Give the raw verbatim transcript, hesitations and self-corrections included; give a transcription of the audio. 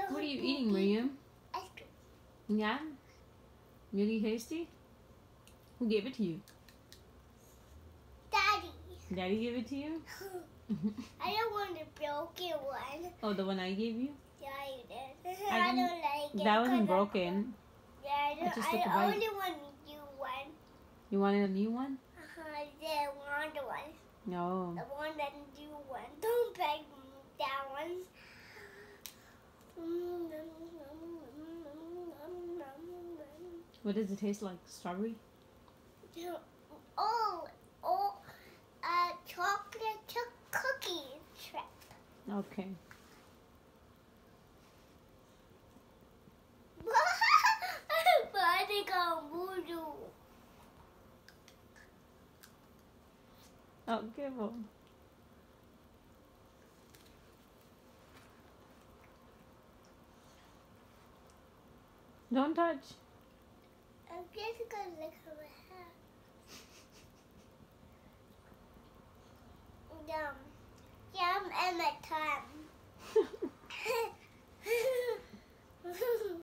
What are you eating, Miriam? Ice cream. Yeah? Really tasty? Who gave it to you? Daddy. Daddy gave it to you? I don't want the broken one. Oh, the one I gave you? Yeah, you did. I I, didn't- don't like it. That wasn't 'cause broken. I, yeah, I, don't, I just I took a bite. only want a new one. You wanted a new one? Uh-huh, the want one. No. The one that new one. Don't beg me that one. What does it taste like? Strawberry? Oh, oh, uh, chocolate chip cookie trip. Okay. Body gone voodoo. Oh, careful. Don't touch. I'm just gonna look at my hair. Yum. Yum and my tongue.